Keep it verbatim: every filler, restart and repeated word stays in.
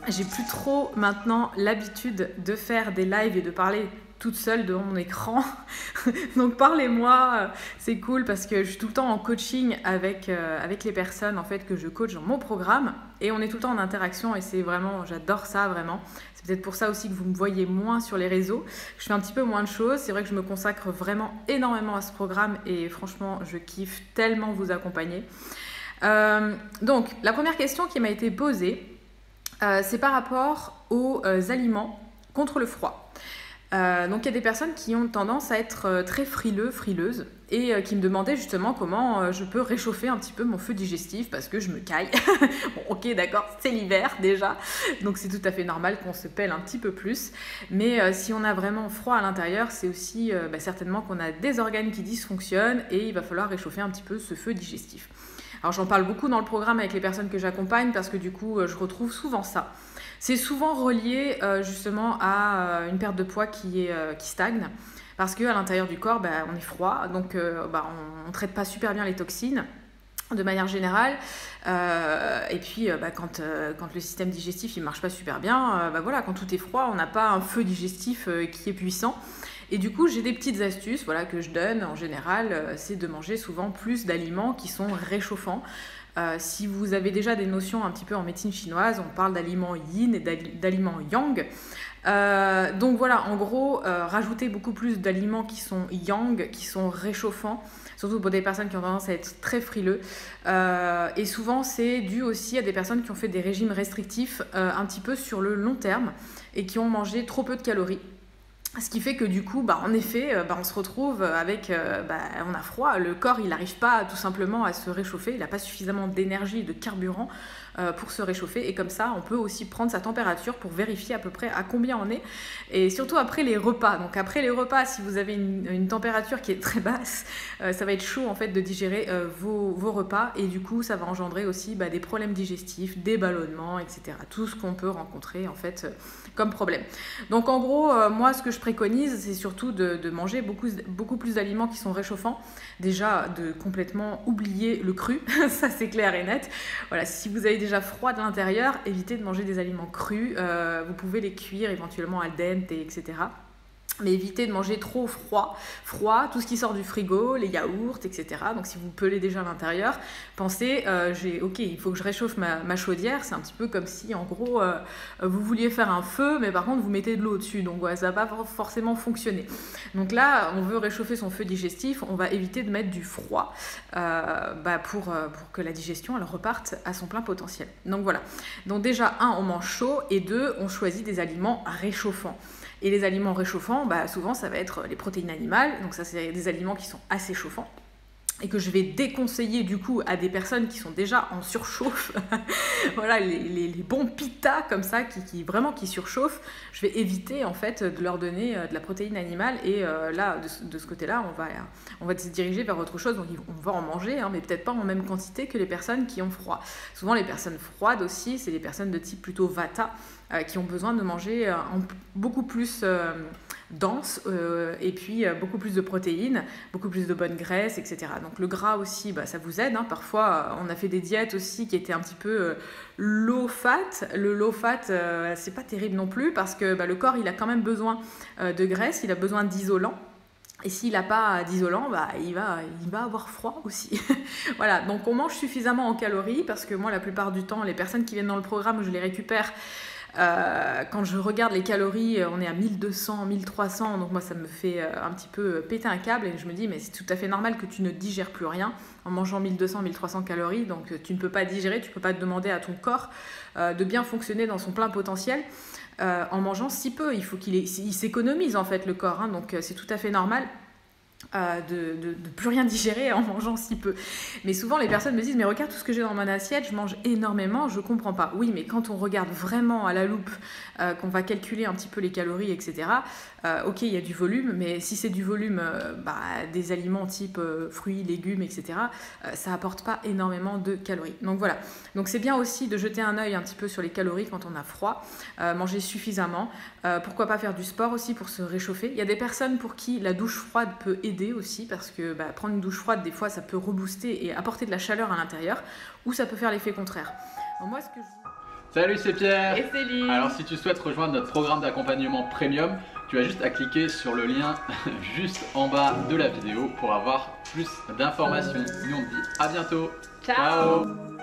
j'ai plus trop maintenant l'habitude de faire des lives et de parler toute seule devant mon écran. Donc parlez-moi, c'est cool parce que je suis tout le temps en coaching avec, euh, avec les personnes en fait, que je coach dans mon programme et on est tout le temps en interaction et c'est vraiment, j'adore ça vraiment. C'est peut-être pour ça aussi que vous me voyez moins sur les réseaux. Je fais un petit peu moins de choses. C'est vrai que je me consacre vraiment énormément à ce programme et franchement, je kiffe tellement vous accompagner. Euh, donc, la première question qui m'a été posée, euh, c'est par rapport aux euh, aliments contre le froid. Euh, donc il y a des personnes qui ont tendance à être euh, très frileux, frileuses et euh, qui me demandaient justement comment euh, je peux réchauffer un petit peu mon feu digestif parce que je me caille. Bon, ok, d'accord, c'est l'hiver déjà, donc c'est tout à fait normal qu'on se pèle un petit peu plus. Mais euh, si on a vraiment froid à l'intérieur, c'est aussi euh, bah, certainement qu'on a des organes qui dysfonctionnent et il va falloir réchauffer un petit peu ce feu digestif. Alors j'en parle beaucoup dans le programme avec les personnes que j'accompagne parce que du coup, euh, je retrouve souvent ça. C'est souvent relié euh, justement à euh, une perte de poids qui, est, euh, qui stagne parce qu'à l'intérieur du corps, bah, on est froid, donc euh, bah, on ne traite pas super bien les toxines de manière générale. Euh, et puis, euh, bah, quand, euh, quand le système digestif ne marche pas super bien, euh, bah, voilà, quand tout est froid, on n'a pas un feu digestif euh, qui est puissant. Et du coup, j'ai des petites astuces voilà, que je donne en général, euh, c'est de manger souvent plus d'aliments qui sont réchauffants. Euh, si vous avez déjà des notions un petit peu en médecine chinoise, on parle d'aliments yin et d'aliments yang. Euh, donc voilà, en gros, euh, rajouter beaucoup plus d'aliments qui sont yang, qui sont réchauffants, surtout pour des personnes qui ont tendance à être très frileux. Euh, et souvent, c'est dû aussi à des personnes qui ont fait des régimes restrictifs euh, un petit peu sur le long terme et qui ont mangé trop peu de calories. Ce qui fait que du coup, bah, en effet, bah, on se retrouve avec, euh, bah, on a froid, le corps il n'arrive pas tout simplement à se réchauffer, il n'a pas suffisamment d'énergie et de carburant euh, pour se réchauffer et comme ça on peut aussi prendre sa température pour vérifier à peu près à combien on est et surtout après les repas. Donc après les repas, si vous avez une, une température qui est très basse, euh, ça va être chaud en fait de digérer euh, vos, vos repas et du coup ça va engendrer aussi bah, des problèmes digestifs, des ballonnements, et cetera. Tout ce qu'on peut rencontrer en fait euh, comme problème. Donc en gros, euh, moi ce que je préconise, c'est surtout de, de manger beaucoup, beaucoup plus d'aliments qui sont réchauffants. Déjà, de complètement oublier le cru, ça c'est clair et net. Voilà, si vous avez déjà froid de l'intérieur, évitez de manger des aliments crus. Euh, vous pouvez les cuire éventuellement al dente, et cetera. Mais évitez de manger trop froid, froid, tout ce qui sort du frigo, les yaourts, et cetera. Donc si vous pelez déjà à l'intérieur, pensez, euh, j'ai, ok, il faut que je réchauffe ma, ma chaudière. C'est un petit peu comme si, en gros, euh, vous vouliez faire un feu, mais par contre, vous mettez de l'eau dessus. Donc ouais, ça va pas forcément fonctionner. Donc là, on veut réchauffer son feu digestif, on va éviter de mettre du froid euh, bah pour, euh, pour que la digestion, elle reparte à son plein potentiel. Donc voilà. Donc déjà, un, on mange chaud, et deux, on choisit des aliments réchauffants. Et les aliments réchauffants, bah, souvent ça va être les protéines animales, donc ça c'est des aliments qui sont assez chauffants et que je vais déconseiller du coup à des personnes qui sont déjà en surchauffe. Voilà, les, les, les bons pita comme ça, qui, qui vraiment qui surchauffent, je vais éviter en fait de leur donner de la protéine animale et euh, là, de, de ce côté-là, on va, on va se diriger vers autre chose, donc on va en manger, hein, mais peut-être pas en même quantité que les personnes qui ont froid. Souvent les personnes froides aussi, c'est les personnes de type plutôt vata, euh, qui ont besoin de manger euh, en beaucoup plus... Euh, dense euh, et puis euh, beaucoup plus de protéines, beaucoup plus de bonnes graisses, et cetera. Donc le gras aussi, bah, ça vous aide. Hein. Parfois, euh, on a fait des diètes aussi qui étaient un petit peu euh, low fat. Le low fat, euh, c'est pas terrible non plus parce que bah, le corps, il a quand même besoin euh, de graisse, il a besoin d'isolant. Et s'il n'a pas d'isolant, bah, il, va, il va avoir froid aussi. Voilà, donc on mange suffisamment en calories parce que moi, la plupart du temps, les personnes qui viennent dans le programme, je les récupère. Euh, quand je regarde les calories, on est à mille deux cents, mille trois cents, donc moi ça me fait un petit peu péter un câble et je me dis mais c'est tout à fait normal que tu ne digères plus rien en mangeant mille deux cents, mille trois cents calories, donc tu ne peux pas digérer, tu ne peux pas demander à ton corps euh, de bien fonctionner dans son plein potentiel euh, en mangeant si peu. Il faut qu'il il s'économise en fait le corps, hein, donc c'est tout à fait normal. Euh, de, de, de plus rien digérer en mangeant si peu. Mais souvent les personnes me disent mais regarde tout ce que j'ai dans mon assiette, je mange énormément, je comprends pas. Oui, mais quand on regarde vraiment à la loupe, euh, qu'on va calculer un petit peu les calories, et cetera. Euh, ok, il y a du volume, mais si c'est du volume euh, bah, des aliments type euh, fruits, légumes, et cetera, euh, ça apporte pas énormément de calories. Donc voilà. Donc c'est bien aussi de jeter un œil un petit peu sur les calories quand on a froid, euh, manger suffisamment. Euh, pourquoi pas faire du sport aussi pour se réchauffer. Il y a des personnes pour qui la douche froide peut aider aussi parce que bah, prendre une douche froide, des fois, ça peut rebooster et apporter de la chaleur à l'intérieur ou ça peut faire l'effet contraire. Donc moi, ce que je... Salut, c'est Pierre. Et Céline. Alors si tu souhaites rejoindre notre programme d'accompagnement premium, tu as juste à cliquer sur le lien juste en bas de la vidéo pour avoir plus d'informations. Nous on te dit à bientôt. Ciao. Ciao.